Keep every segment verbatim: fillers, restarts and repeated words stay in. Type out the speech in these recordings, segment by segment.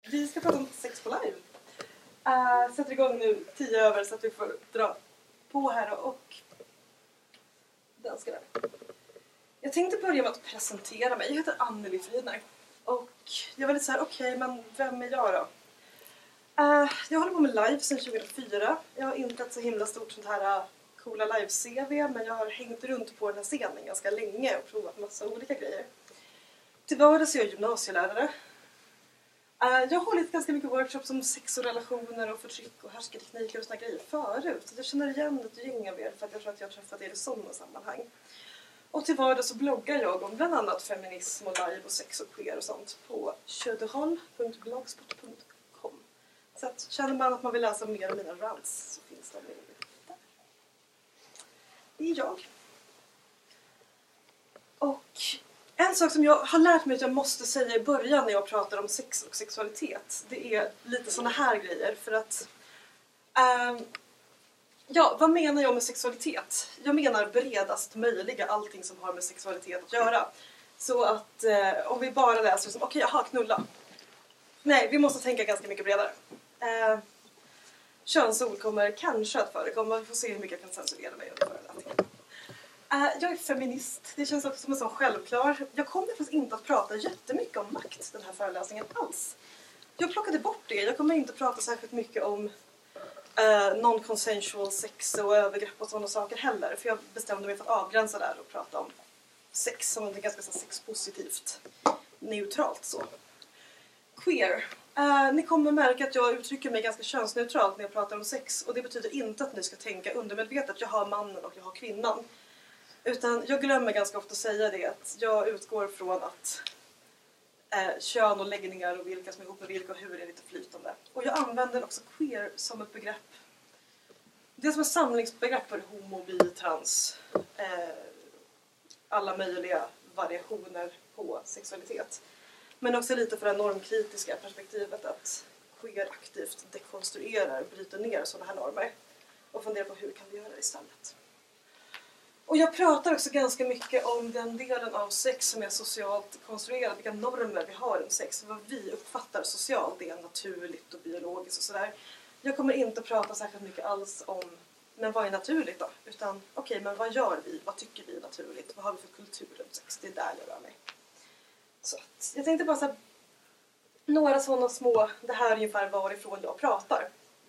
Vi ska prata om sex på live. Uh, sätter igång nu tio över så att vi får dra på här och danska där. Jag tänkte börja med att presentera mig. Jag heter Anneli Fridner. Och jag var lite så här, okej, okay, men vem är jag då? Uh, jag håller på med live sedan tjugohundrafyra. Jag har inte ett så himla stort sånt här uh, coola live-C V, men jag har hängt runt på den här scenen ganska länge och provat massa olika grejer. Till vardags är jag gymnasielärare. Uh, jag har hållit ganska mycket workshops om sex och relationer och förtryck och härskartekniker och såna grejer förut. Så jag känner igen ett gäng av er för att jag tror att jag har träffat er i sådana sammanhang. Och till vardags så bloggar jag om bland annat feminism och live och sex och queer och sånt på tjöderhåll punkt blogspot punkt com. Så att känner man att man vill läsa mer om mina rants så finns de där. Det är jag. Och en sak som jag har lärt mig att jag måste säga i början när jag pratar om sex och sexualitet, det är lite såna här grejer. För att, äh, ja, vad menar jag med sexualitet? Jag menar bredast möjliga, allting som har med sexualitet att göra. Så att äh, om vi bara läser som, okej, okay, jaha, knulla. Nej, vi måste tänka ganska mycket bredare. Äh, könsord kommer kanske att förekomma, vi får se hur mycket jag kan censurera mig under föreläsningen. Uh, jag är feminist. Det känns också som en sån självklar. Jag kommer faktiskt inte att prata jättemycket om makt den här föreläsningen alls. Jag plockade bort det. Jag kommer inte prata särskilt mycket om uh, non-consensual sex och övergrepp och sådana saker heller. För jag bestämde mig för att avgränsa där och prata om sex som är ganska så sexpositivt. Neutralt så. Queer. Uh, ni kommer märka att jag uttrycker mig ganska könsneutralt när jag pratar om sex. Och det betyder inte att ni ska tänka undermedvetet. Jag har mannen och jag har kvinnan. Utan jag glömmer ganska ofta att säga det, att jag utgår från att eh, kön och läggningar och vilka som är ihop med vilka och hur är lite flytande. Och jag använder också queer som ett begrepp. Det är som ett samlingsbegrepp för homo, bi, trans, eh, alla möjliga variationer på sexualitet. Men också lite för det normkritiska perspektivet att queer aktivt dekonstruerar, bryter ner sådana här normer. Och funderar på hur kan vi göra det istället. Och jag pratar också ganska mycket om den delen av sex som är socialt konstruerad. Vilka normer vi har om sex. Vad vi uppfattar socialt. Det är naturligt och biologiskt och sådär. Jag kommer inte prata särskilt mycket alls om men vad är naturligt då? Utan okej, okay, men vad gör vi? Vad tycker vi är naturligt? Vad har vi för kultur runt sex? Det är där jag rör mig. Så att, jag tänkte bara så här, några sådana små, det här är ungefär varifrån jag pratar.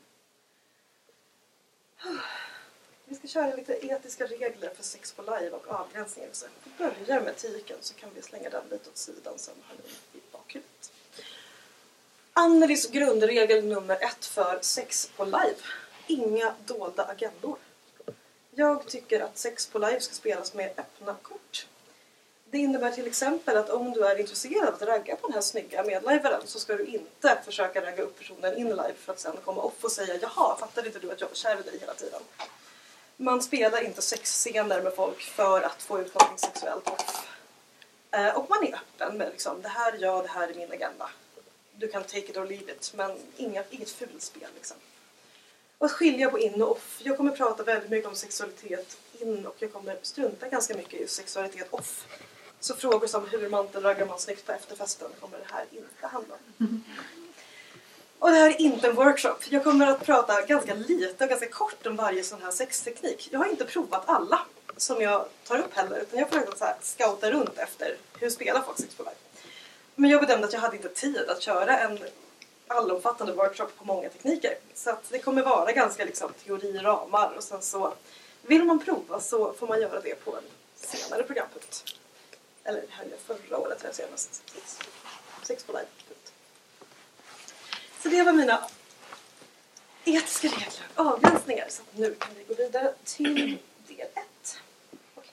Vi ska köra lite etiska regler för sex på live och avgränsningar. Så vi börjar med etiken så kan vi slänga den lite åt sidan som har i bakhuvudet. Annelis grundregel nummer ett för sex på live. Inga dolda agendor. Jag tycker att sex på live ska spelas med öppna kort. Det innebär till exempel att om du är intresserad av att ragga på den här snygga medlivaren så ska du inte försöka ragga upp personen in live för att sen komma upp och säga jaha, fattar inte du att jag var kär i dig hela tiden? Man spelar inte sexscener med folk för att få ut något sexuellt off. Eh, och man är öppen med liksom, det här är jag, det här är min agenda. Du kan take it or leave it, men inga, inget fulspel liksom. Och att skilja på in och off. Jag kommer prata väldigt mycket om sexualitet in och jag kommer strunta ganska mycket i sexualitet off. Så frågor som hur mantelraggar man snyggt på efterfesten kommer det här inte handla om. Och det här är inte en workshop. Jag kommer att prata ganska lite och ganska kort om varje sån här sexteknik. Jag har inte provat alla som jag tar upp heller. Utan jag får så här scouta runt efter hur spelar folk sex på live. Men jag bedömde att jag hade inte tid att köra en allomfattande workshop på många tekniker. Så att det kommer vara ganska liksom, teoriramar. Och sen så vill man prova så får man göra det på en senare programpunkt. Eller det här är förra året här senast. Sex på live. Så det var mina etiska regler och avgränsningar. Så nu kan vi gå vidare till del ett. Okay.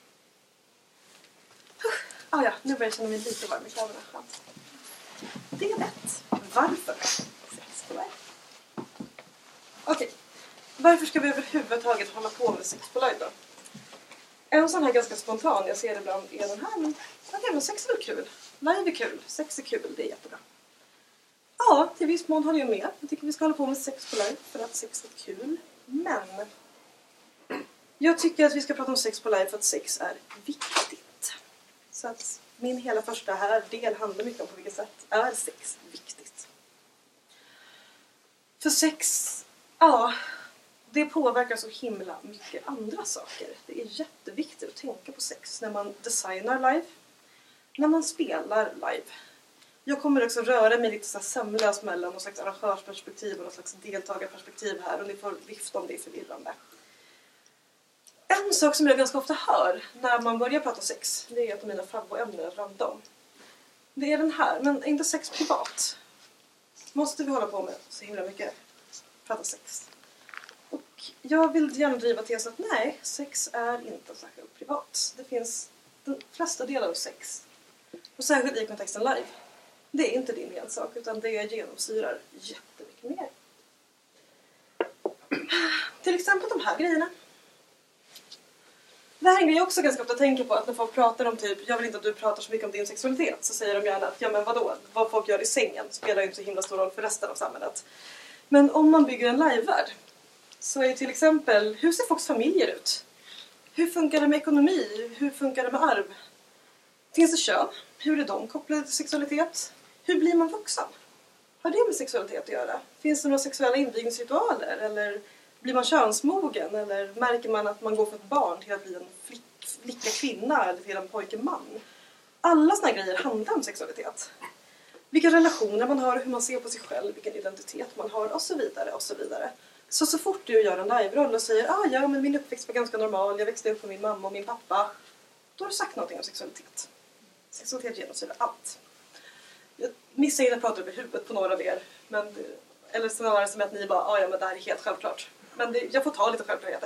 Ah, ja, nu börjar jag känna mig lite varm i kläderna. Del ett. Varför sex på live? Okej. Okay. Varför ska vi överhuvudtaget hålla på med sex på live då? En sån här ganska spontan, jag ser det ibland är den här. Men okej, okay, men sex är väl kul. Live är kul. Sex är kul, det är jättebra. Ja, till viss mån håller jag med. Jag tycker vi ska hålla på med sex på live för att sex är kul. Men jag tycker att vi ska prata om sex på live för att sex är viktigt. Så att min hela första här del handlar mycket om på vilket sätt är sex viktigt. För sex, ja, det påverkar så himla mycket andra saker. Det är jätteviktigt att tänka på sex när man designar live, när man spelar live. Jag kommer också röra mig lite så här sömlöst mellan någon slags arrangörsperspektiv och någon slags deltagarperspektiv här, och ni får vifta om det är förvirrande. En sak som jag ganska ofta hör när man börjar prata sex, det är ett av mina favvoämnen att ranta om. Det är den här, men är inte sex privat? Måste vi hålla på med så himla mycket? Prata sex. Och jag vill gärna driva tesen att nej, sex är inte särskilt privat. Det finns de flesta delar av sex, och särskilt i kontexten live. Det är inte din ensak, utan det genomsyrar jättemycket mer. Till exempel de här grejerna. Det här är en grej jag också ganska ofta tänker på, att när folk pratar om typ, jag vill inte att du pratar så mycket om din sexualitet, så säger de gärna att ja men vadå, vad folk gör i sängen spelar ju inte så himla stor roll för resten av samhället. Men om man bygger en livevärld så är ju till exempel, hur ser folks familjer ut? Hur funkar det med ekonomi? Hur funkar det med arv? Finns det kön? Hur är de kopplade till sexualitet? Hur blir man vuxen? Har det med sexualitet att göra? Finns det några sexuella invigningsritualer? Eller blir man könsmogen? Eller märker man att man går från ett barn till att bli en flick, flicka kvinna eller till en pojke man? Alla såna grejer handlar om sexualitet. Vilka relationer man har, hur man ser på sig själv, vilken identitet man har och så vidare och så vidare. Så så fort du gör en live-roll och säger ah, ja, men min uppväxt var ganska normal, jag växte upp med min mamma och min pappa, då har du sagt någonting om sexualitet. Sexualitet genomsyrar allt. Jag missar inte att prata över huvudet på några av er, men, eller snarare som att ni bara, ah, ja men det här är helt självklart. Men det, jag får ta lite självklarheter.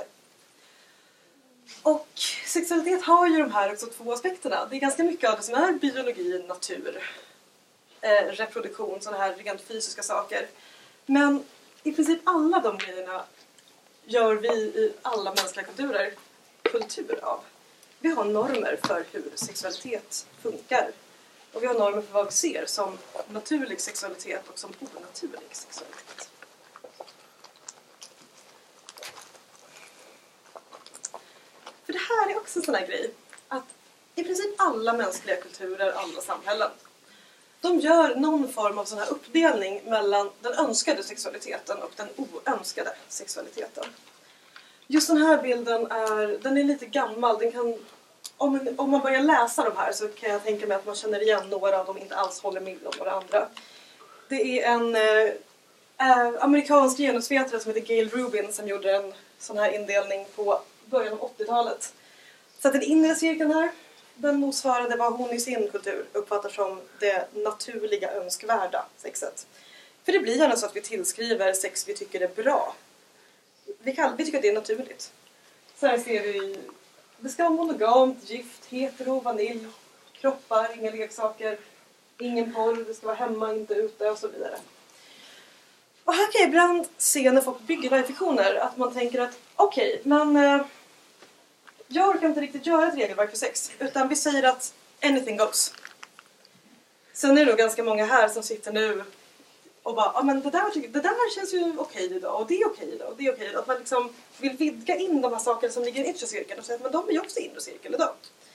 Och sexualitet har ju de här också två aspekterna. Det är ganska mycket av det som är biologi, natur, eh, reproduktion, sådana här rent fysiska saker. Men i princip alla de grejerna gör vi i alla mänskliga kulturer kultur av. Vi har normer för hur sexualitet funkar. Och vi har normer för vad vi ser som naturlig sexualitet och som onaturlig sexualitet. För det här är också en sån här grej. Att i princip alla mänskliga kulturer, alla samhällen, de gör någon form av sån här uppdelning mellan den önskade sexualiteten och den oönskade sexualiteten. Just den här bilden är, den är lite gammal. Den kan, om, om man börjar läsa de här så kan jag tänka mig att man känner igen några av dem, inte alls håller med om några andra. Det är en eh, amerikansk genusvetare som heter Gail Rubin som gjorde en sån här indelning på början av åttiotalet. Så att den inre cirkeln här, den motsvarade vad hon i sin kultur uppfattar som det naturliga önskvärda sexet. För det blir gärna så att vi tillskriver sex vi tycker är bra. Vi, kan, vi tycker att det är naturligt. Så här ser vi, det ska vara monogamt, gift, hetero, vanilj, kroppar, inga leksaker, ingen porr, det ska vara hemma, inte ute och så vidare. Och här kan jag ibland se när folk bygger live-fiktioner att man tänker att okej, okay, men eh, jag orkar inte riktigt göra ett regelverk för sex, utan vi säger att anything goes. Sen är det då ganska många här som sitter nu och bara, ja men det där, det där känns ju okej idag, och det är okej idag, och det är okej idag. Att man liksom vill vidga in de här sakerna som ligger i yttre cirkeln och säga att men de är ju också i inre cirkeln idag.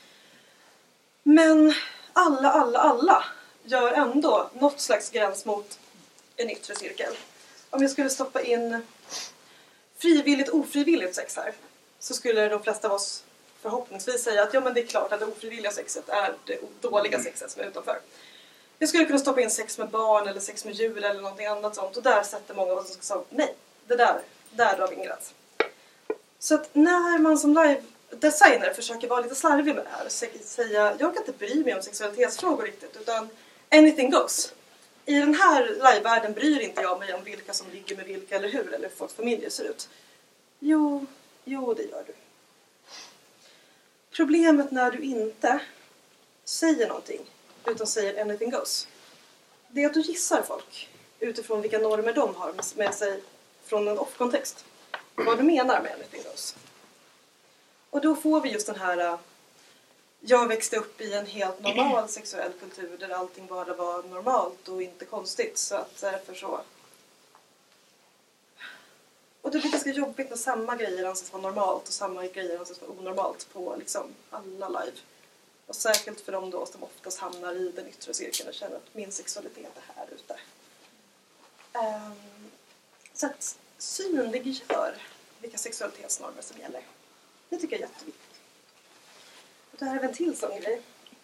Men alla, alla, alla gör ändå något slags gräns mot en yttre cirkel. Om jag skulle stoppa in frivilligt, ofrivilligt sex här, så skulle de flesta av oss förhoppningsvis säga att ja men det är klart att det ofrivilliga sexet är det dåliga sexet som är utanför. Jag skulle kunna stoppa in sex med barn eller sex med djur eller någonting annat sånt, och där sätter många av oss som ska säga nej, det där, där drar vi en gräns. Så att när man som live-designer försöker vara lite slarvig med det här och säga jag kan inte bry mig om sexualitetsfrågor riktigt, utan anything goes. I den här live-världen bryr inte jag mig om vilka som ligger med vilka eller hur, eller hur folks familjer ser ut. Jo, jo det gör du. Problemet när du inte säger någonting utan säger anything goes, det är att du gissar folk utifrån vilka normer de har med sig från en off-kontext. Vad du menar med anything goes. Och då får vi just den här, jag växte upp i en helt normal sexuell kultur där allting bara var normalt och inte konstigt, så att därför så. Och det blir ganska jobbigt när samma grejer anses vara normalt och samma grejer anses vara onormalt på liksom alla live. Och särskilt för dem då som oftast hamnar i den yttre cirkeln och känner att min sexualitet är här ute. Um, Så att synliggör vilka sexualitetsnormer som gäller. Det tycker jag är jätteviktigt. Och det här är en till sån grej.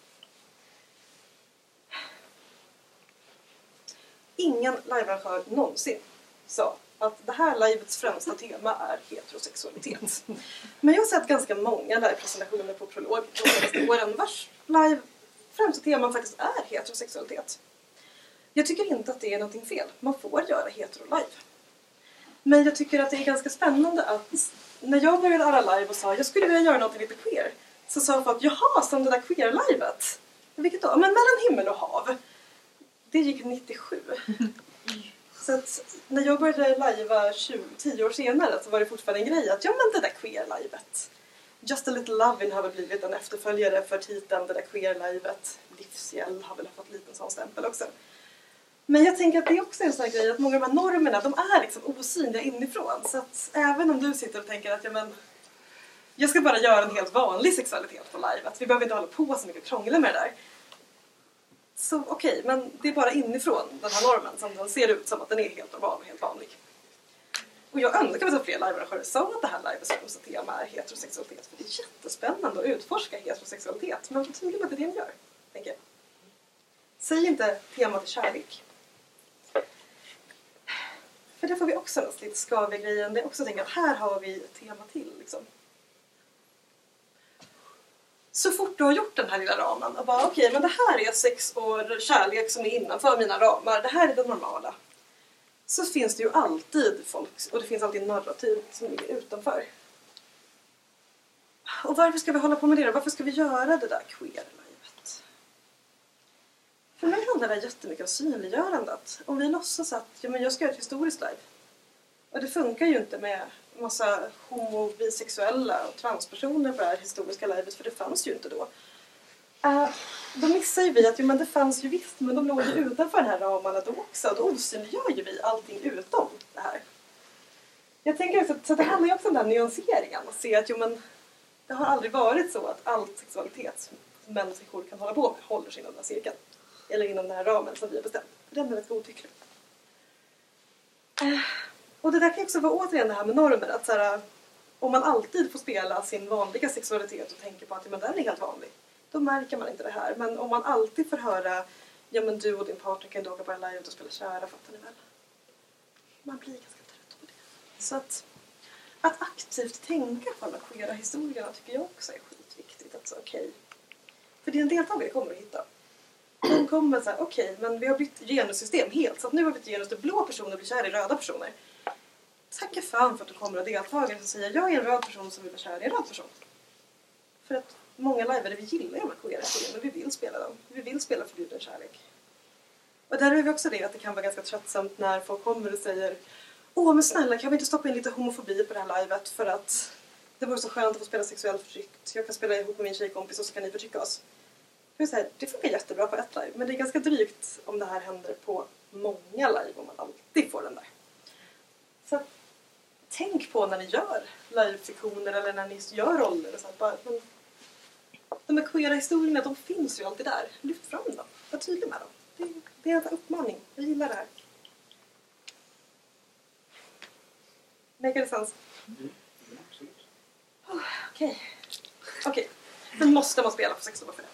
Ingen livearrangör någonsin sa att det här livets främsta tema är heterosexualitet. Men jag har sett ganska många livepresentationer på Prolog de senaste åren vars live främsta tema faktiskt är heterosexualitet. Jag tycker inte att det är någonting fel. Man får göra hetero-live. Men jag tycker att det är ganska spännande att när jag började alla live och sa jag skulle vilja göra något lite queer, så sa folk, jaha, som det där queer-livet. Vilket då? Men mellan himmel och hav. Det gick nittiosju. Så att när jag började lajva tio år senare så var det fortfarande en grej att ja, men det där queer-livet. Just a Little Lovin' har väl blivit en efterföljare för titeln det där queer-livet. Livshjäll har väl fått en liten sån stämpel också. Men jag tänker att det är också en sån här grej att många av de här normerna, de är liksom osynliga inifrån. Så att även om du sitter och tänker att ja, men, jag ska bara göra en helt vanlig sexualitet på live. Att vi behöver inte hålla på så mycket och krångla med det där. Så okej, okay, men det är bara inifrån den här normen som den ser ut som att den är helt normal och helt vanlig. Och jag önskar att fler livearrangörer sa att det här livets främsta tema är heterosexualitet. För det är jättespännande att utforska heterosexualitet. Men tydligen att det är det ni gör, tänker jag. Säg inte temat är kärlek. För det får vi också en lite skaviga grejen. Det är också att tänka att här har vi ett tema till. Liksom. Så fort du har gjort den här lilla ramen och bara okej, okay, men det här är sex och kärlek som är innanför mina ramar. Det här är det normala. Så finns det ju alltid folk och det finns alltid narrativ som ligger utanför. Och varför ska vi hålla på med det? Varför ska vi göra det där queer-livet? För mig handlar det jättemycket om synliggörandet. Om vi låtsas att ja, men jag ska göra ett historiskt live. Och det funkar ju inte med massa homo, bisexuella och transpersoner på det här historiska livet, för det fanns ju inte då. Uh, då missar ju vi att jo, men det fanns ju visst, men de låg ju utanför den här ramarna då också. Då osynliggör ju vi allting utom det här. Jag tänker också, så det handlar ju också om den här nyanseringen. Att se att jo, men det har aldrig varit så att all sexualitet som människor kan hålla på med håller sig inom den här cirkeln. Eller inom den här ramen som vi har bestämt. Den är väldigt godtycklig. Uh, och det där kan också vara återigen det här med normer. Att så här, om man alltid får spela sin vanliga sexualitet och tänker på att ja, men den är helt vanlig. Då märker man inte det här. Men om man alltid får höra ja men du och din partner kan inte åka på en live och spela kära, fattar ni väl? Man blir ganska trött på det. Så att, att aktivt tänka på alla queera historierna tycker jag också är skitviktigt. Alltså, okay. För det är en deltagare kommer att hitta. De kommer säga okej, okay, men vi har bytt genussystem helt. Så att nu har vi bytt genus där blå personer blir kär i röda personer. Tacka fan för att du kommer att deltagare som säger jag är en röd person som vill vara kär i en röd person. För att många livare, vi gillar de här queera historierna, vi vill spela dem. Vi vill spela förbjuden kärlek. Och där är vi också det att det kan vara ganska tröttsamt när folk kommer och säger åh men snälla, kan vi inte stoppa in lite homofobi på det här livet för att det vore så skönt att få spela sexuellt förtryckt. Jag kan spela ihop med min tjejkompis och så kan ni förtrycka oss. Säga, det funkar jättebra på ett live, men det är ganska drygt om det här händer på många live om man alltid får den där. Så tänk på när ni gör live-sektioner eller när ni gör roller och så här, bara, men, de här queera historierna, de finns ju alltid där. Lyft fram dem. Var tydlig med dem. Det, det är en uppmaning. Jag gillar det här. Make it sense? Mm. Ja, absolut. Oh, Okej. Okay. Okej. Okay. Sen måste man spela på sexklubbar för det.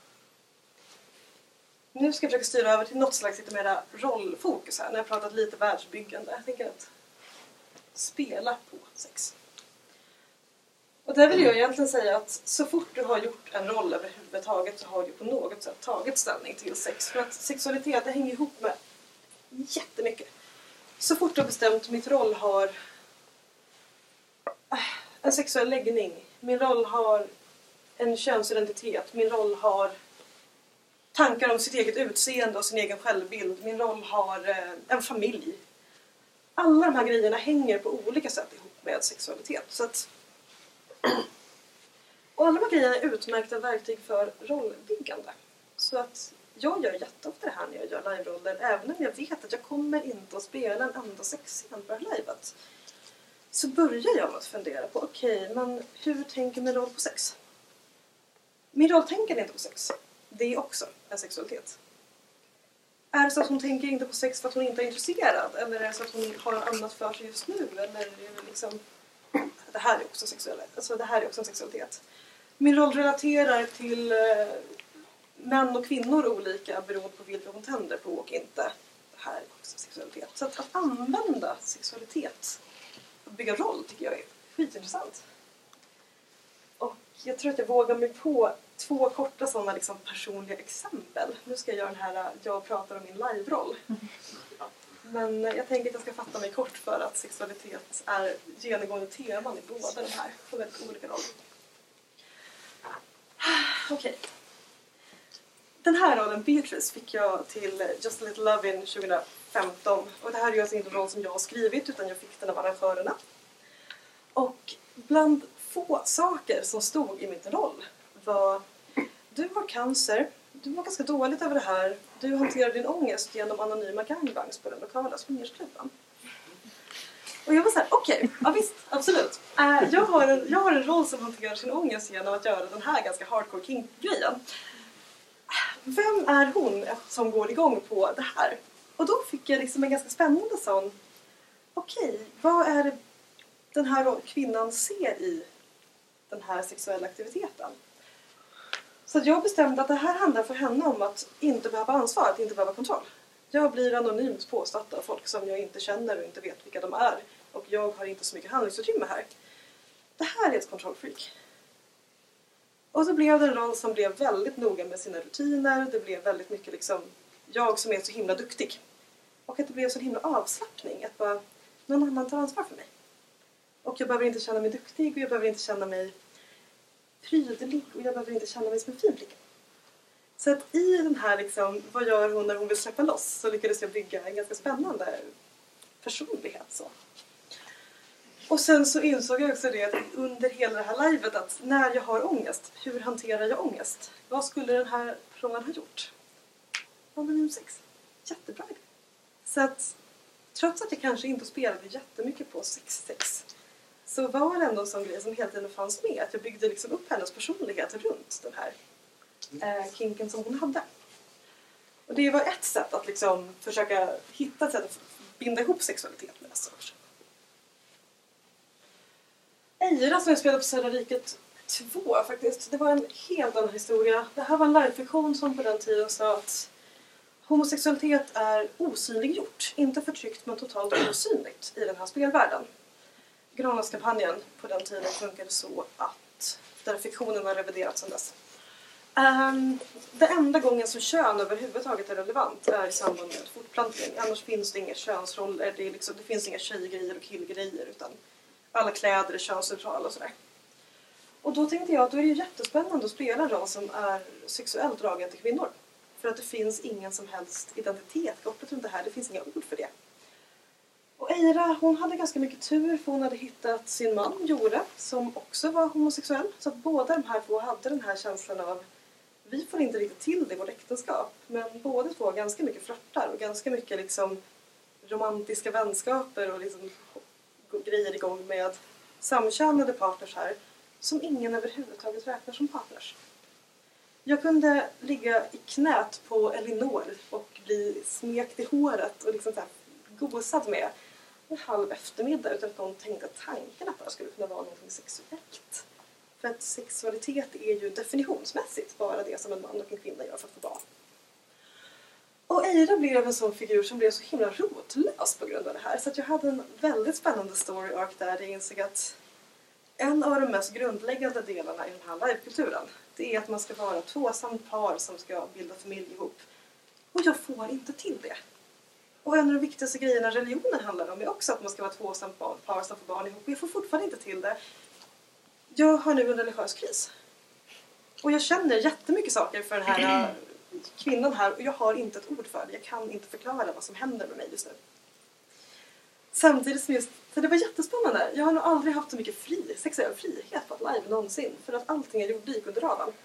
Nu ska jag försöka styra över till något slags lite mera rollfokus här. När jag pratat lite världsbyggande. Jag tänker att spela på sex. Och där vill jag egentligen säga att så fort du har gjort en roll överhuvudtaget så har du på något sätt tagit ställning till sex. För att sexualitet, det hänger ihop med jättemycket. Så fort du har bestämt mitt roll har en sexuell läggning. Min roll har en könsidentitet. Min roll har tankar om sitt eget utseende och sin egen självbild. Min roll har en familj. Alla de här grejerna hänger på olika sätt ihop med sexualitet. Så att och alla de här grejerna är utmärkta verktyg för rollbyggande. Så att jag gör jätteofta det här när jag gör live-roller. Även om jag vet att jag kommer inte att spela en enda sexscen på det här livet. Så börjar jag med att fundera på okej, okay, men hur tänker min roll på sex? Min roll tänker inte på sex. Det är också en sexualitet. Är det så att hon tänker inte på sex för att hon inte är intresserad? Eller är det så att hon har annat för sig just nu? Eller är det liksom... Det här är också sexuellt. Alltså det här är också en sexualitet. Min roll relaterar till eh, män och kvinnor olika beroende på vilka hon tänder på och inte. Det här är också sexualitet. Så att, att använda sexualitet och bygga roll tycker jag är skitintressant. Och jag tror att jag vågar mig på två korta sådana liksom personliga exempel. Nu ska jag göra den här, jag pratar om min live-roll. Men jag tänker att jag ska fatta mig kort för att sexualitet är genomgående teman i båda de här på väldigt olika roller. Okej. Okay. Den här rollen, Beatrice, fick jag till Just a Little Lovin' tjugohundrafemton. Och det här är ju alltså inte en roll som jag har skrivit utan jag fick den av arrangörerna. Och bland få saker som stod i min roll var: du har cancer, du var ganska dåligt över det här, du hanterar din ångest genom anonyma gangbangs på den lokala swingersklubben. Och jag var såhär, okej, okay, ja visst, absolut. Äh, jag, har en, jag har en roll som hanterar sin ångest genom att göra den här ganska hardcore kink-grejen. Vem är hon som går igång på det här? Och då fick jag liksom en ganska spännande sån, okej, okay, vad är det den här kvinnan ser i den här sexuella aktiviteten? Så jag bestämde att det här handlar för henne om att inte behöva ansvar, att inte behöva kontroll. Jag blir anonymt påsatt av folk som jag inte känner och inte vet vilka de är. Och jag har inte så mycket handlingsutrymme här. Det här är ett kontrollfreak. Och så blev det en roll som blev väldigt noga med sina rutiner. Det blev väldigt mycket liksom, jag som är så himla duktig. Och att det blev så himla avslappning. Att bara, någon annan tar ansvar för mig. Och jag behöver inte känna mig duktig och jag behöver inte känna mig prydlig och jag behöver inte känna mig som en fin flicka. Så att i den här liksom, vad gör hon när hon vill släppa loss, så lyckades jag bygga en ganska spännande personlighet. Så. Och sen så insåg jag också det att under hela det här livet att när jag har ångest, hur hanterar jag ångest? Vad skulle den här rollen ha gjort? Anonym sex. Jättebra idé. Så att trots att jag kanske inte spelade jättemycket på sex-sex så var det ändå en sån grej som hela tiden fanns med. Att jag byggde liksom upp hennes personlighet runt den här eh, kinken som hon hade. Och det var ett sätt att liksom försöka hitta ett sätt att binda ihop sexualitet med dessa saker. Eira som jag spelade på Södra riket två faktiskt. Det var en helt annan historia. Det här var en livefiktion som på den tiden sa att homosexualitet är osynliggjort. Inte förtryckt men totalt osynligt i den här spelvärlden. Granaskampanjen på den tiden funkade så att där fiktionen har reviderats sedan dess. Um, det enda gången som kön överhuvudtaget är relevant är i samband med fortplantning. Annars finns det inga könsroller. Det, är liksom, det finns inga tjejgrejer och killgrejer utan alla kläder är könsneutrala och sådär. Och då tänkte jag att då är det jättespännande att spela en roll som är sexuellt dragen till kvinnor. För att det finns ingen som helst identitet kopplat runt det här. Det finns inga ord för det. Och Eira, hon hade ganska mycket tur för hon hade hittat sin man, Jore, som också var homosexuell. Så att båda de här två hade den här känslan av vi får inte riktigt till det i vårt äktenskap. Men båda två har ganska mycket flörtar och ganska mycket liksom romantiska vänskaper och liksom grejer igång med samkönade partners här som ingen överhuvudtaget räknar som partners. Jag kunde ligga i knät på Elinor och bli smekt i håret och liksom så här gosad med en halv eftermiddag utan att någon tänkte att tanken att det skulle kunna vara något sexuellt. För att sexualitet är ju definitionsmässigt bara det som en man och en kvinna gör för att få barn. Och Eira blev en sån figur som blev så himla rotlös på grund av det här. Så att jag hade en väldigt spännande story arc där jag insåg att en av de mest grundläggande delarna i den här livekulturen det är att man ska vara tvåsamt par som ska bilda familj ihop. Och jag får inte till det. Och en av de viktigaste grejerna religionen handlar om är också att man ska vara tvåsamt par som får barn ihop. Och jag får fortfarande inte till det. Jag har nu en religiös kris. Och jag känner jättemycket saker för den här kvinnan här. Och jag har inte ett ord för det. Jag kan inte förklara vad som händer med mig just nu. Samtidigt som just, så det var jättespännande. Jag har nog aldrig haft så mycket fri, sexuell frihet på ett live någonsin. För att allting jag gjorde gick under radarn.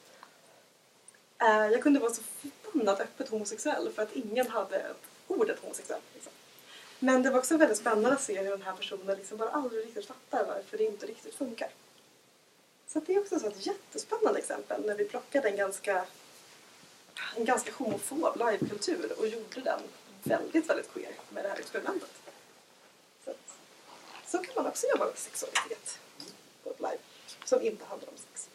Uh, jag kunde vara så förbannat öppet homosexuell för att ingen hade ordet homosexuell. Liksom. Men det var också väldigt spännande att se hur den här personen liksom bara aldrig riktigt fattar varför det inte riktigt funkar. Så det är också så ett jättespännande exempel när vi plockade en ganska en ganska homofob livekultur och gjorde den väldigt, väldigt queer med det här experimentet. Så, så kan man också jobba med sexualitet på ett live som inte handlar om sex.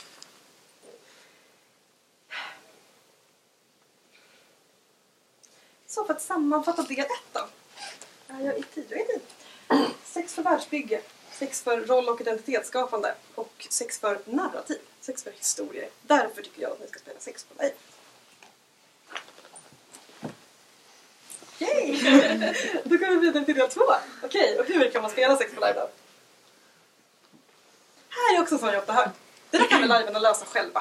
Så för att sammanfatta del ett då. Jag är i tid, jag är i tid. Sex för världsbygge, sex för roll- och identitetsskapande och sex för narrativ, sex för historier. Därför tycker jag att ni ska spela sex på live. Okej! Då går vi vidare till del två. Okej, och hur kan man spela sex på live då? Här är också en sån jobb det här. Det där kan vi liven lösa själva.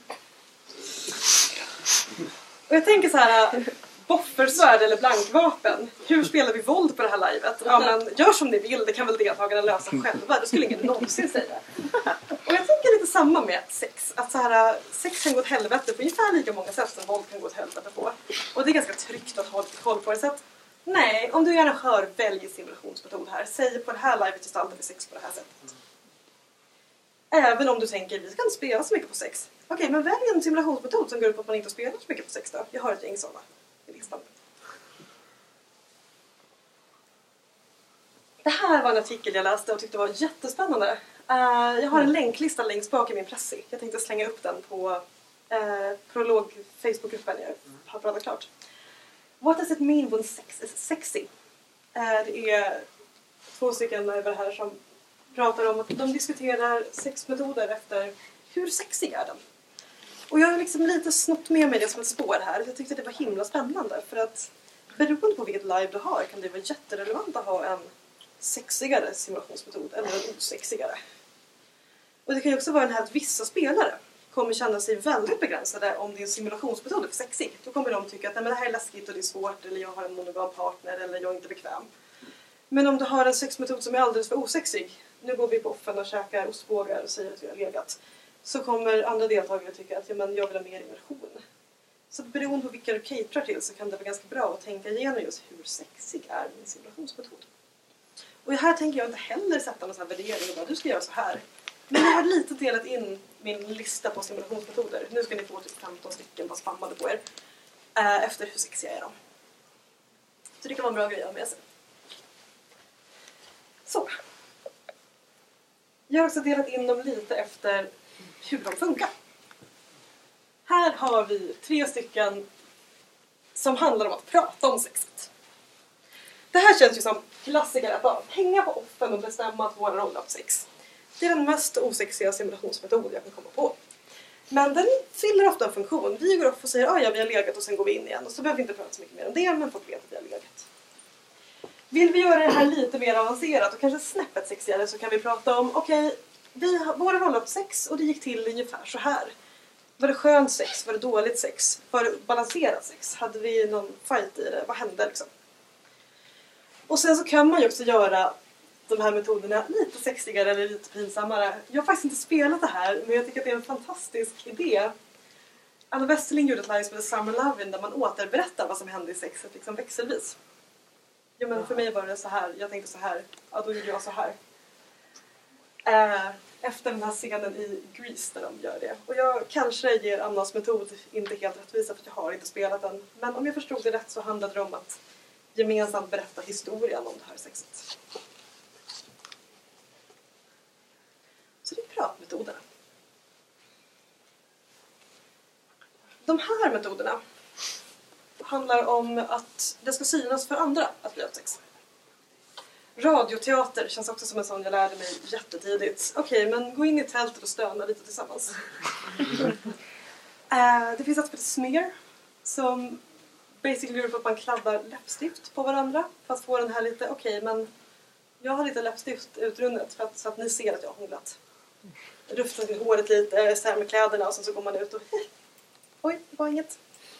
Och jag tänker så här... Boffersvärd eller blankvapen. Hur spelar vi våld på det här livet? Ja, men gör som ni vill, det kan väl deltagarna lösa själva. Det skulle ingen någonsin säga. Och jag tänker lite samma med sex. Att så här, sex kan gå åt helvete på ungefär lika många sätt som våld kan gå åt helvete på. Och det är ganska tryggt att ha lite koll på det. Så att, nej, om du är arrangör, välj simulationsmetod här. Säg på det här livet gestaltar vi sex på det här sättet. Även om du tänker, vi ska inte spela så mycket på sex. Okej, men välj en simulationsmetod som går ut på att man inte spelar så mycket på sex då. Jag har ett gäng sådana. Det här var en artikel jag läste och tyckte var jättespännande. Uh, jag har en länklista längst bak i min pressi. Jag tänkte slänga upp den på uh, Prolog Facebookgruppen när jag har pratat klart. What does it mean when sex is sexy? Uh, det är två stycken över här som pratar om att de diskuterar sexmetoder efter hur sexig är den. Och jag har liksom lite snott med mig det som ett spår här. Jag tyckte det var himla spännande. För att beroende på vilket live du har kan det vara jätterelevant att ha en sexigare simulationsmetod eller en osexigare. Och det kan ju också vara den här att vissa spelare kommer känna sig väldigt begränsade om din simulationsmetod är för sexig. Då kommer de tycka att nej, men det här är läskigt och det är svårt eller jag har en monogam partner eller jag är inte bekväm. Men om du har en sexmetod som är alldeles för osexig, nu går vi på offen och käkar ostbågar och säger att vi har legat, så kommer andra deltagare tycka att ja, men jag vill ha mer immersion. Så beroende på vilka du caterar till så kan det vara ganska bra att tänka igenom just hur sexig är min simulationsmetod. Och här tänker jag inte heller sätta någon sån här värdering och bara, du ska göra så här. Men jag har lite delat in min lista på simulationsmetoder. Nu ska ni få typ femton stycken bara spammade på er. Äh, efter hur sexiga är de. Så det kan vara en bra grej att ha med sig. Så. Jag har också delat in dem lite efter hur de funkar. Här har vi tre stycken som handlar om att prata om sexet. Det här känns ju som klassiker att bara hänga på offen och bestämma att våra roller av sex. Det är den mest osexiga simulationsmetod jag kan komma på. Men den fyller ofta en funktion. Vi går upp och säger att ja, vi har legat och sen går vi in igen. Och så behöver vi inte prata så mycket mer om det, men folk vet att vi har legat. Vill vi göra det här lite mer avancerat och kanske snäppet sexigare så kan vi prata om okej, okay, vi har våra roller av sex och det gick till ungefär så här. Var det skönt sex? Var det dåligt sex? Var det balanserat sex? Hade vi någon fight i det? Vad hände liksom? Och sen så kan man ju också göra de här metoderna lite sexigare eller lite pinsammare. Jag har faktiskt inte spelat det här, men jag tycker att det är en fantastisk idé. Anna Westerling gjorde ett live som heter Summer Lovin' där man återberättar vad som hände i sexet liksom växelvis. Ja, men för mig var det så här. Jag tänkte så här. Ja, då gjorde jag så här. Efter den här scenen i Grease där de gör det. Och jag kanske ger Annas metod inte helt rättvisa för jag har inte spelat den. Men om jag förstod det rätt så handlade det om att gemensamt berätta historien om det här sexet. Så det är pratmetoderna. De här metoderna handlar om att det ska synas för andra att vi har sex. Radioteater känns också som en sån jag lärde mig jättetidigt. Okej, okay, men gå in i tältet och stöna lite tillsammans. uh, det finns ett som heter smear som basically går ut på att man kladdar läppstift på varandra för att få den här lite, okej, okay, men jag har lite läppstift utrunnet för att, så att ni ser att jag har hånglat. Rufsar till håret lite, så här med kläderna och sen så går man ut och oj, det var inget.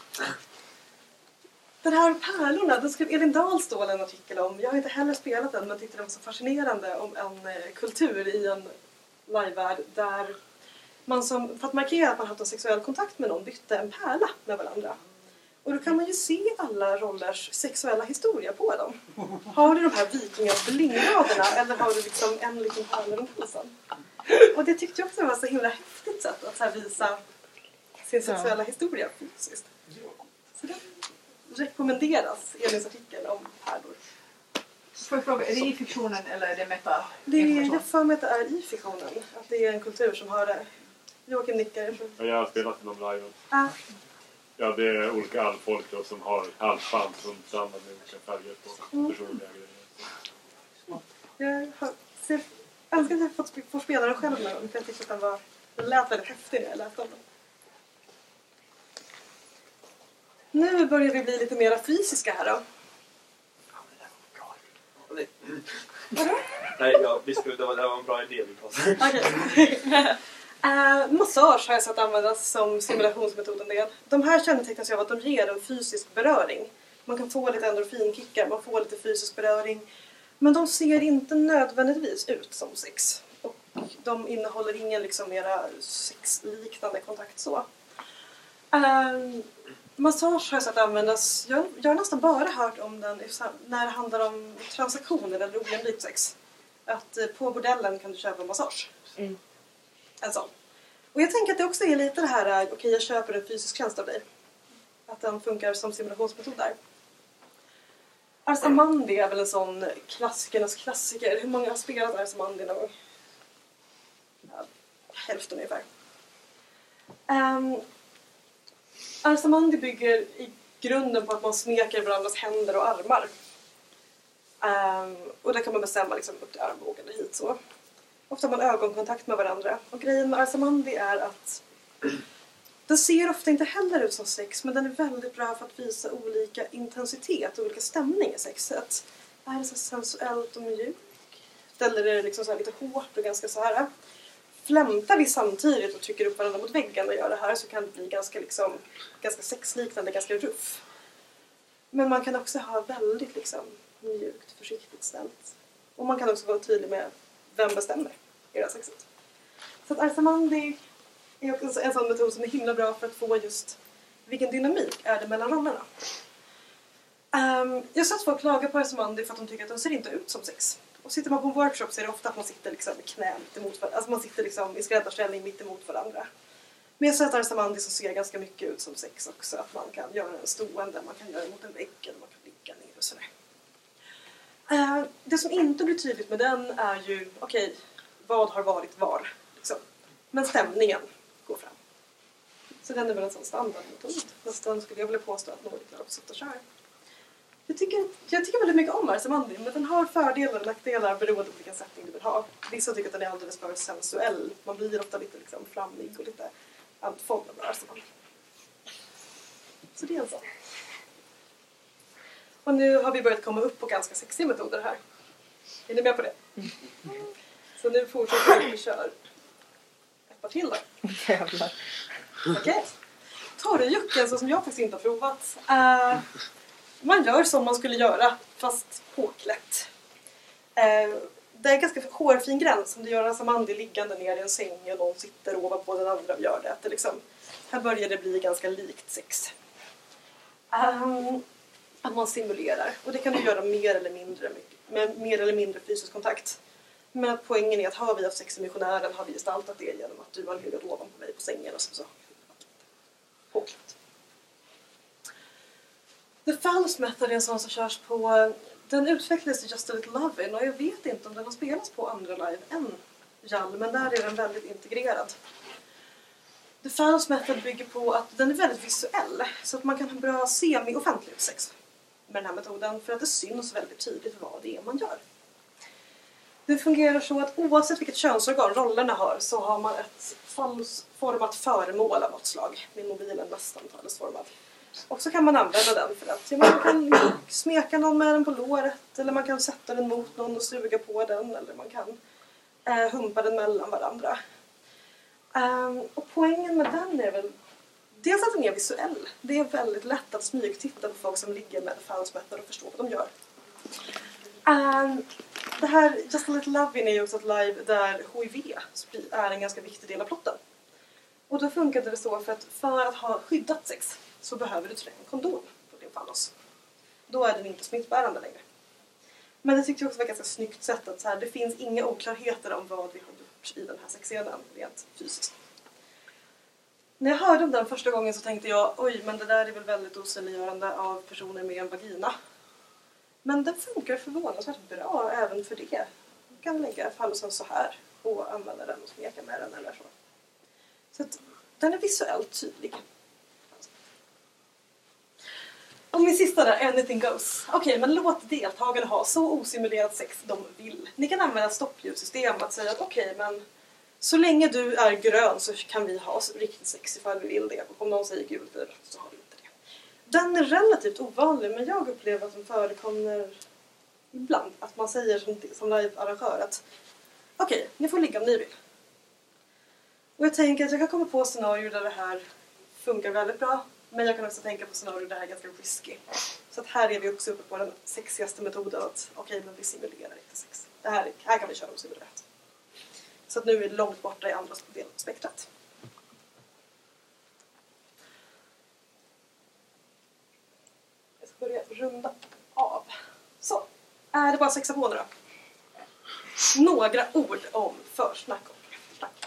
Den här pärlorna, den skrev Elin Dahlstål en artikel om. Jag har inte heller spelat den men tyckte det var så fascinerande om en eh, kultur i en livevärld där man som, för att markera att man haft en sexuell kontakt med någon bytte en pärla med varandra. Och då kan man ju se alla rollers sexuella historia på dem. Har du de här vikinga-blingraderna eller har du liksom en liten pärla runt halsen? Och det tyckte jag också var så himla häftigt sätt att så här visa sin sexuella historia fysiskt. Så det rekommenderas i Elins artikel om pärlor. Får jag fråga, är det i fiktionen eller är det meta? Det är, jag för mig att det är i fiktionen. Att det är en kultur som har det. Joakim nickar. Ja, jag har spelat inom live. Ah. Ja, det är olika allfolk då, som har halsband som samlar med olika färger på Mm. personliga grejer. Jag har, ser, önskar att jag fått få spela den själv nu. För jag tyckte att den var, den lät väldigt häftig när jag läste om den. Nu börjar vi bli lite mer fysiska här då. Nej, Vadå? Nej jag visste att det var, det var en bra idé. Okej. uh, massage har jag sett användas som simulationsmetod en del. De här kännetecknas av att de ger en fysisk beröring. Man kan få lite endorfinkickar, man får lite fysisk beröring. Men de ser inte nödvändigtvis ut som sex. Och de innehåller ingen liksom mera sexliknande kontakt så. Uh, massage har jag sett användas. Jag, jag har nästan bara hört om den när det handlar om transaktioner eller ojämlikt sex. Att eh, på bordellen kan du köpa massage. Mm. En sån. Och jag tänker att det också är lite det här, okej okay, jag köper en fysisk tjänst av dig. Att den funkar som simulationsmetod där. Arsamandi är väl en sån klassikernas klassiker. Hur många har spelat Arsamandi någon gång? Ja, hälften ungefär. Um, Arsamandi bygger i grunden på att man smeker varandras händer och armar. Um, och där kan man bestämma liksom, upp till armbågen eller hit så. Ofta har man ögonkontakt med varandra. Och grejen med Arsamandi är att den ser ofta inte heller ut som sex, men den är väldigt bra för att visa olika intensitet och olika stämning i sexet. Är det så sensuellt och mjukt? Eller är det liksom så här lite hårt och ganska så här? Flämtar vi samtidigt och trycker upp varandra mot väggen och gör det här så kan det bli ganska, liksom, ganska sexliknande, ganska ruff. Men man kan också ha väldigt liksom, mjukt, försiktigt ställt. Och man kan också vara tydlig med vem bestämmer i det här sexet. Så att Arsamandi är också en sån metod som är himla bra för att få just vilken dynamik är det mellan rollerna. Um, jag har sett folk klaga på Arsamandi för att de tycker att de ser inte ut som sex. Och sitter man på en workshop så är det ofta att man sitter liksom i knä mitt emot varandra. Alltså man sitter liksom i skräddarställning mitt emot varandra. Men jag har sett Arsamandi som ser ganska mycket ut som sex också. Att man kan göra den stående, man kan göra den mot en vägg eller man kan ligga ner och sådär. Uh, det som inte blir tydligt med den är ju, okej, okay, vad har varit var? Liksom. Men stämningen går fram. Så den är väl en sån standardmetod. Nästan skulle jag vilja påstå att Nordic Love sätter så här. Jag tycker, jag tycker väldigt mycket om Arsamandi, men den har fördelar och nackdelar beroende på vilken sättning du vill ha. Vissa tycker att den är alldeles för sensuell. Man blir ofta lite liksom framlig och lite andfådd av Arsamandi. Så det är en sån. Och nu har vi börjat komma upp på ganska sexiga metoder här. Är ni med på det? Mm. Så nu fortsätter vi och kör ett par till då. Jävlar. Okej. Okay. Torrjucken, så som jag faktiskt inte har provat. Uh, man gör som man skulle göra, fast påklätt. Uh, det är en ganska hårfin gräns om du gör Arsamandi liggande ner i en säng och någon sitter ovanpå den andra och gör det. Att det liksom, här börjar det bli ganska likt sex. Um, att man simulerar. Och det kan du göra mer eller mindre med mer eller mindre fysisk kontakt. Men att poängen är att har vi haft sex i missionären har vi gestaltat det genom att du har legat ovanpå mig på sängen och så. så. Påklätt. The Phallus Method är en sån som körs på... Den utvecklades i Just a Little Lovin' och jag vet inte om den har spelats på andra live än Jall, men där är den väldigt integrerad. The Phallus Method bygger på att den är väldigt visuell, så att man kan ha bra semi-offentligt sex med den här metoden för att det syns väldigt tydligt vad det är man gör. Det fungerar så att oavsett vilket könsorgan rollerna har så har man ett fallusformat föremål av något slag. Min mobil är nästan fallusformad. Och så kan man använda den för att ja, man kan smeka någon med den på låret eller man kan sätta den mot någon och suga på den eller man kan eh, humpa den mellan varandra. Um, och poängen med den är väl dels att den är visuell. Det är väldigt lätt att smygtitta på folk som ligger med Phallus Method och förstå vad de gör. Um, det här Just a Little Lovin' är ju också ett live där H I V är en ganska viktig del av plotten. Och då funkade det så för att för att ha skyddat sex så behöver du trä en kondom på din phallus. Då är den inte smittbärande längre. Men det tyckte jag också var ett ganska snyggt sätt att så här, det finns inga oklarheter om vad vi har gjort i den här sexscenen rent fysiskt. När jag hörde om den första gången så tänkte jag, oj, men det där är väl väldigt osynliggörande av personer med en vagina. Men den funkar förvånansvärt bra även för det. Man kan lägga fallosen så här och använda den och smeka med den eller så. Så att den är visuellt tydlig. Och min sista där, anything goes. Okej, okay, men låt deltagarna ha så osimulerat sex de vill. Ni kan använda ett stoppljussystem att säga att okej, okay, men så länge du är grön så kan vi ha riktigt sex ifall vi vill det. Och om någon säger gult eller rött så har vi inte det. Den är relativt ovanlig, men jag upplever att den förekommer ibland. Att man säger som, som live-arrangör att okej, okay, ni får ligga om ni vill. Och jag tänker att jag kan komma på scenarier där det här funkar väldigt bra. Men jag kan också tänka på scenarier där det här är ganska risky. Så att här är vi också uppe på den sexigaste metoden. Att okej, okay, men vi simulerar inte sex. Det här, här kan vi köra simulerat. Så att nu är vi långt borta i andra delen av spektrat. Jag ska börja runda av. Så, är det bara sexa på nu då? Några ord om försnack och eftersnack.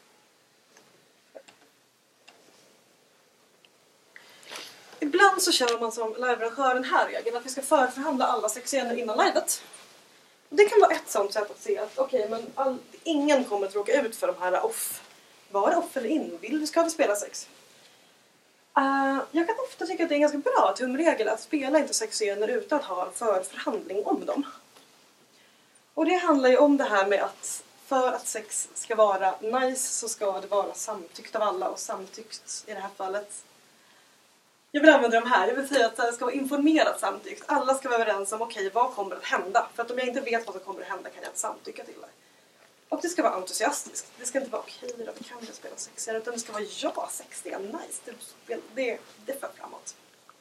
Ibland så kör man som live-arrangör den här regeln att vi ska förförhandla alla sexscener innan livet. Det kan vara ett sånt sätt att se att okej, okay, men all, ingen kommer att råka ut för de här off. Var det off eller in? Vill du ska vi spela sex? Uh, jag kan ofta tycka att det är en ganska bra tumregel att spela inte sexscener utan att ha en förförhandling om dem. Och det handlar ju om det här med att för att sex ska vara nice så ska det vara samtyckt av alla, och samtyckt i det här fallet. Jag vill använda de här. Jag vill säga att det ska vara informerat samtyckt. Alla ska vara överens om okej, okay, vad kommer att hända? För att om jag inte vet vad som kommer att hända kan jag inte samtycka till det. Och det ska vara entusiastiskt. Det ska inte vara okej, okay, då kan jag spela sex. Utan det ska vara ja, sex, det är nice. Det, det, det för framåt.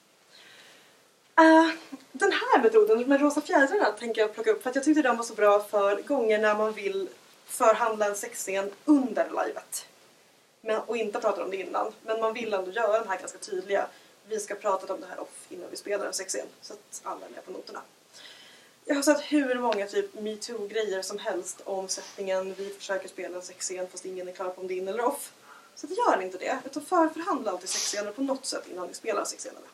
Uh, den här metoden med rosa fjädrarna tänker jag plocka upp. För att jag tyckte den var så bra för gånger när man vill förhandla en sexscen under livet. Men, och inte prata om det innan. Men man vill ändå göra den här ganska tydliga. Vi ska prata om det här off innan vi spelar en sexscen. Så att alla är med på noterna. Jag har sett hur många typ MeToo-grejer som helst om sättningen. Vi försöker spela en sexscen fast ingen är klar på om det är in eller off. Så det gör inte det. Utan förförhandla alltid sexscener på något sätt innan ni spelar sexscenerna.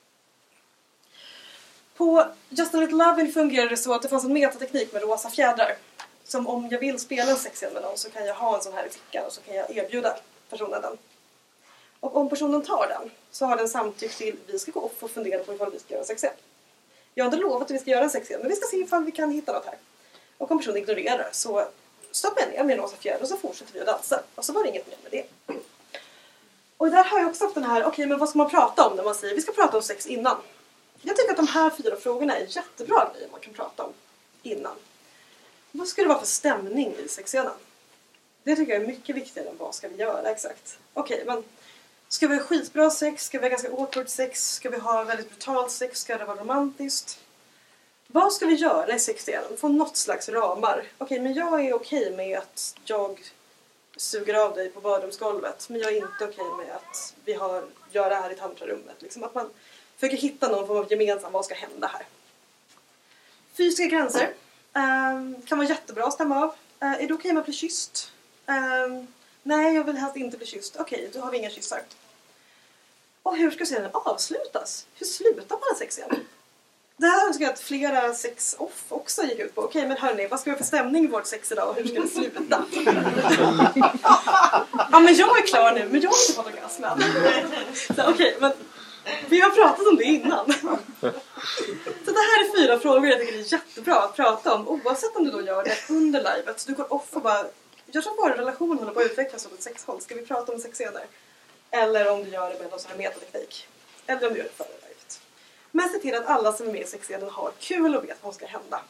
På Just a Little Loving fungerar det så att det fanns en metateknik med rosa fjädrar. Som om jag vill spela en sexscen med någon så kan jag ha en sån här i fickan och så kan jag erbjuda personen den. Och om personen tar den så har den samtyckt till vi ska gå off och fundera på ifall vi ska göra en sexscen. Jag har inte lovat att vi ska göra en sexscen, men vi ska se ifall vi kan hitta något här. Och om personen ignorerar så stoppar jag ner min rosa fjäder och så fortsätter vi att dansa. Och så var det inget mer med det. Och där har jag också haft den här, okej okay, men vad ska man prata om när man säger vi ska prata om sex innan? Jag tycker att de här fyra frågorna är jättebra grejer man kan prata om innan. Vad ska det vara för stämning i sexscenen? Det tycker jag är mycket viktigare än vad ska vi göra exakt. Okej, okay, men ska vi ha skitbra sex? Ska vi ha ganska awkward sex? Ska vi ha väldigt brutalt sex? Ska det vara romantiskt? Vad ska vi göra i sexscenen? Få något slags ramar. Okej, okay, men jag är okej okay med att jag suger av dig på badrumsgolvet. Men jag är inte okej okay med att vi har, gör det här i tantrarummet. Liksom att man försöker hitta någon form av gemensam vad ska hända här. Fysiska gränser um, kan vara jättebra att stämma av. Uh, är det okej okay med att bli kysst? Um, nej, jag vill helst inte bli kysst. Okej, okay, då har vi inga kyssar. Och hur ska scenen avslutas? Hur slutar man en sexscen? Det här önskar jag att flera sex off också gick ut på. Okej, okay, men hörni, vad ska vi ha för stämning i vårt sex idag och hur ska det sluta? Ja, men jag är klar nu, men jag har inte fått orgasmen. Okej, okay, men vi har pratat om det innan. Så det här är fyra frågor jag tycker är jättebra att prata om. Oavsett om du då gör det under livet. Så du går off och bara, jag tror vår relation håller på att utvecklas åt ett sexhåll. Ska vi prata om sexscener? Eller om du gör det med någon sån här metateknik. Eller om du gör det före livet. Men se till att alla som är med i sexscenen har kul och vet vad som ska hända.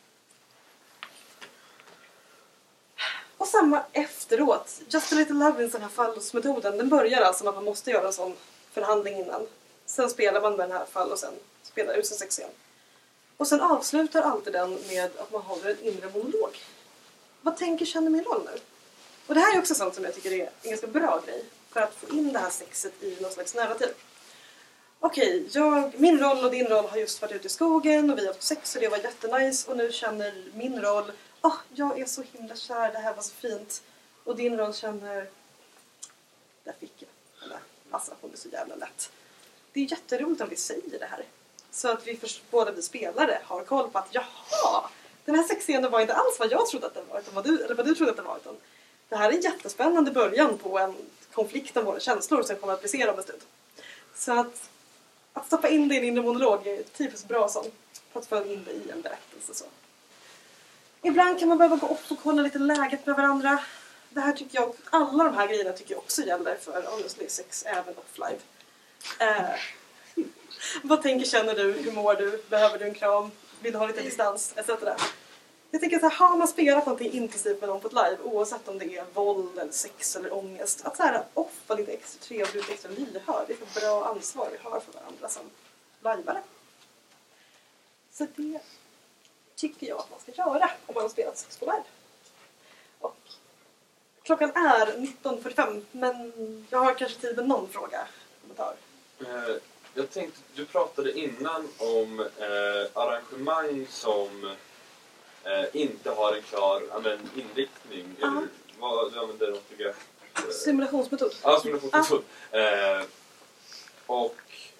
Och samma efteråt. Just a Little Loving, den här fallosmetoden, den börjar alltså med att man måste göra en sån förhandling innan. Sen spelar man med den här fall och sen spelar ut sin sexscen. Och sen avslutar alltid den med att man håller en inre monolog. Vad tänker, känner min roll nu? Och det här är också sånt som jag tycker är en ganska bra grej. För att få in det här sexet i någon slags narrativ. Okej, jag, min roll och din roll har just varit ute i skogen och vi har haft sex och det var jättenice. Och nu känner min roll, åh, oh, jag är så himla kär, det här var så fint. Och din roll känner, där fick jag. alltså hon är så jävla lätt. Det är jätteroligt om vi säger det här. Så att vi för, båda vi spelare har koll på att jaha, den här sexscenen var inte alls vad jag trodde att den var, utan vad du, eller vad du trodde att den var. Utan det här är en jättespännande början på en konflikt om våra känslor som kommer att bli ser om en stund. Så att, att stoppa in det i en inre monolog är typiskt bra som för att föra in det i en berättelse. Så. Ibland kan man behöva gå upp och kolla lite läget med varandra. Det här tycker jag, alla de här grejerna tycker jag också gäller för honestly sex även offline. Eh, vad tänker, känner du? Hur mår du? Behöver du en kram? Vill du ha lite distans? et cetera. Jag tänker så här, har man spelat någonting intensivt med någon på ett live, oavsett om det är våld eller sex eller ångest, att så här ofta lite extra trevligt, lite extra lyhörd. Det är för bra ansvar vi har för varandra som liveare. Så det tycker jag att man ska göra om man har spelat sex på live. Och klockan är nitton fyrtiofem, men jag har kanske tid med någon fråga. Kommentar. Eh, jag tänkte, du pratade innan om eh, arrangemang som eh, inte har en klar amen, inriktning. Uh-huh. Eller, vad du använder något begrepp? Eh, Simulationsmetod. Ja, simulationsmetod. Uh-huh. Eh, och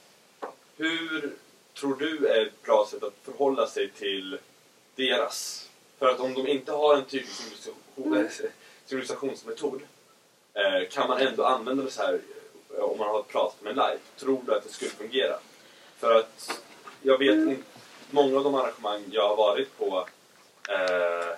hur tror du är ett bra sätt att förhålla sig till deras? För att om de inte har en tydlig civilisation, civilisationsmetod eh, kan man ändå använda det så här om man har ett prat med en live. Tror du att det skulle fungera? För att jag vet mm. inte, många av de arrangemang jag har varit på eh,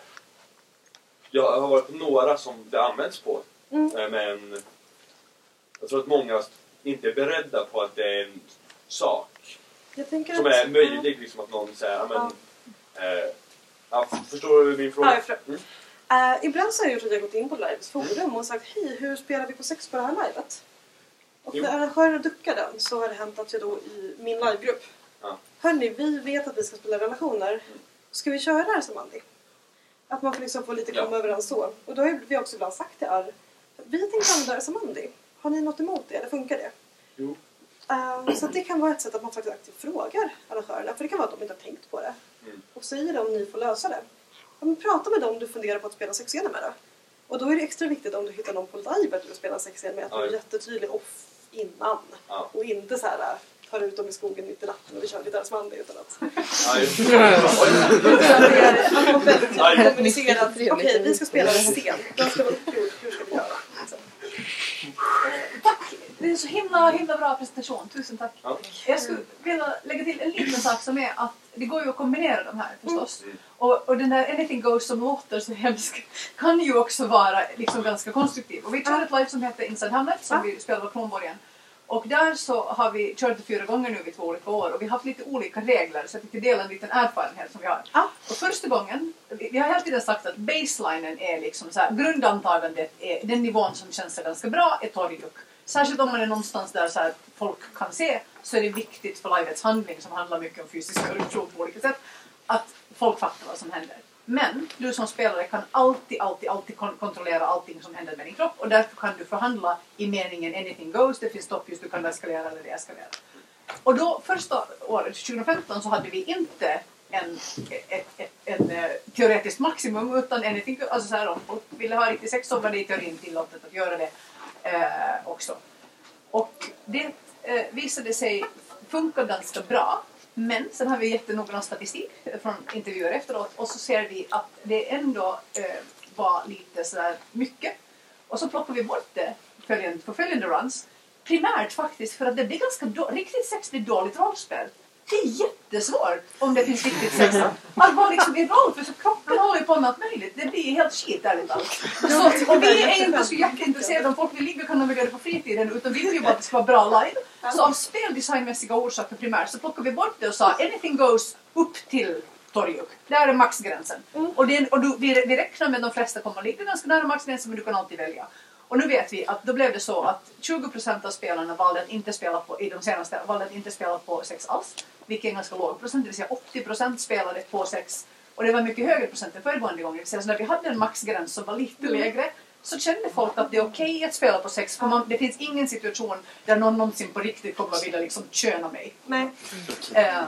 jag har varit på några som det används på mm. eh, men jag tror att många inte är beredda på att det är en sak jag tänker som att, är möjlig liksom att någon säger men, ja. eh, ja, förstår du min fråga? Ja, mm. uh, ibland så har jag gjort att jag gått in på Lives forum mm. och sagt hej, hur spelar vi på sex på det här livet? Och jo. När arrangörer duckar den så har det hänt att jag då i min livegrupp ja. Hörni, vi vet att vi ska spela relationer. Mm. Ska vi köra det här som Andy? Att man får liksom få lite komma ja. överens så. Och då har vi också ibland sagt till er vi tänkte använda det som Andy. Har ni något emot det? Eller funkar det? Jo. Uh, så det kan vara ett sätt att man faktiskt aktivt frågar arrangörerna. För det kan vara att de inte har tänkt på det. Mm. Och säger om ni får lösa det. Ja, men prata med dem du funderar på att spela sexscener med det. Och då är det extra viktigt om du hittar någon på live att du spelar sexscener med. Att du är jättetydlig off innan. Ja. Och inte så här tar ut dem i skogen mitt i natten och vi kör lite där som Andy utan att... Att man väldigt kommunicerar att okej, okay, vi ska spela en scen. Den ska vara uppgjord. Hur ska vi göra? Liksom. Tack! Det är så himla, himla bra presentation. Tusen tack. Ja. Jag skulle vilja lägga till en liten sak som är att det går ju att kombinera de här förstås. Mm. Och, och den där Anything Goes som låter så hemskt kan ju också vara liksom ganska konstruktiv. Och vi kör ett live som heter Inside Hamlet som ja. vi spelar på Kronborgen. Och där så har vi kört det fyra gånger nu vid två olika år. Och vi har haft lite olika regler så att vi kan dela en liten erfarenhet som vi har. Ja. Och första gången, vi har hela tiden sagt att baselinen är liksom så här, grundantagandet är den nivån som känns ganska bra, är torrjuck. Särskilt om man är någonstans där så här, folk kan se så är det viktigt för livets handling som handlar mycket om fysisk korruption på olika sätt att folk fattar vad som händer. Men du som spelare kan alltid, alltid, alltid kon- kontrollera allting som händer med din kropp och därför kan du förhandla i meningen anything goes, det finns stoppljus, du kan eskalera eller deeskalera. Och då första året, tjugo femton, så hade vi inte en, ett, ett, en, en teoretiskt maximum utan anything goes, alltså så här om folk ville ha riktigt sex så var det i teorin tillåtet att göra det eh, också. Och det eh, visade sig funka ganska bra. Men sen har vi jättenoggrann statistik från intervjuer efteråt och så ser vi att det ändå eh, var lite sådär mycket. Och så plockar vi bort det följande, för följande runs. Primärt faktiskt för att det blir ganska då, riktigt sex blir dåligt rollspel. Det är jättesvårt om det finns riktigt sex. Att vara liksom i roll för så kroppen håller på med allt möjligt. Det blir helt skit ärligt allt. Så, och vi är inte så jätteintresserade om folk vill ligga kan de göra det på fritiden utan vi vill ju bara att det ska vara bra live. Så av speldesignmässiga orsaker primärt så plockar vi bort det och sa anything goes upp till torrjuck. Där är maxgränsen. Mm. Och, det, och du, vi, vi räknar med att de flesta kommer att ligga ganska nära maxgränsen men du kan alltid välja. Och nu vet vi att då blev det så att tjugo procent av spelarna valde att inte spela på, i de senaste valde att inte spela på sex alls. Vilket är en ganska låg procent, det vill säga åttio procent spelade på sex. Och det var mycket högre procent än föregående gånger. Så när vi hade en maxgräns som var lite mm. lägre så kände folk att det är okej okay att spela på sex. För man, det finns ingen situation där någon någonsin på riktigt kommer att vilja liksom köna mig. Nej. Uh,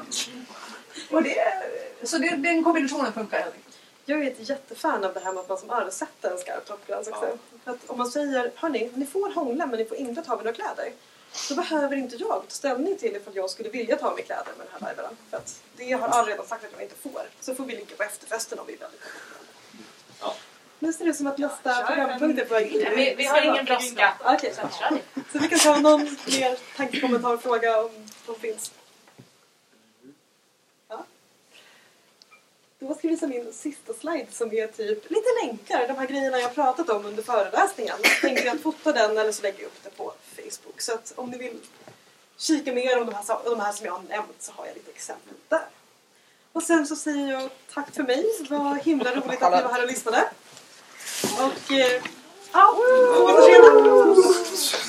och det, så det, den kombinationen funkar helt enkelt. Jag är ett jättefan av det här med att man som översätter en skarp toppgräns också. Ja. Att om man säger, hörni, ni får hångla men ni får inte ta av några kläder. då behöver inte jag ta ställning till ifall jag skulle vilja ta av mig kläder med den här vibern. För att det har alla redan sagt att jag inte får. Så får vi ligga på efterfesten om vi vill. Ja. Nu ser det som att nästa programpunkt är på väg in. Vi, vi har ingen brådska. Okej, så vi kan ta någon mer tankekommentar och fråga om de finns. Ja. Då ska vi visa min sista slide som är typ lite länkar. De här grejerna jag pratat om under föreläsningen. Jag tänker att fota den eller så lägger jag upp det på Facebook. Så att om ni vill kika mer om de här, de här som jag har nämnt så har jag lite exempel där. Och sen så säger jag tack för mig. Det var himla roligt att ni var här och lyssnade. Och... Eh, ja, på återseende!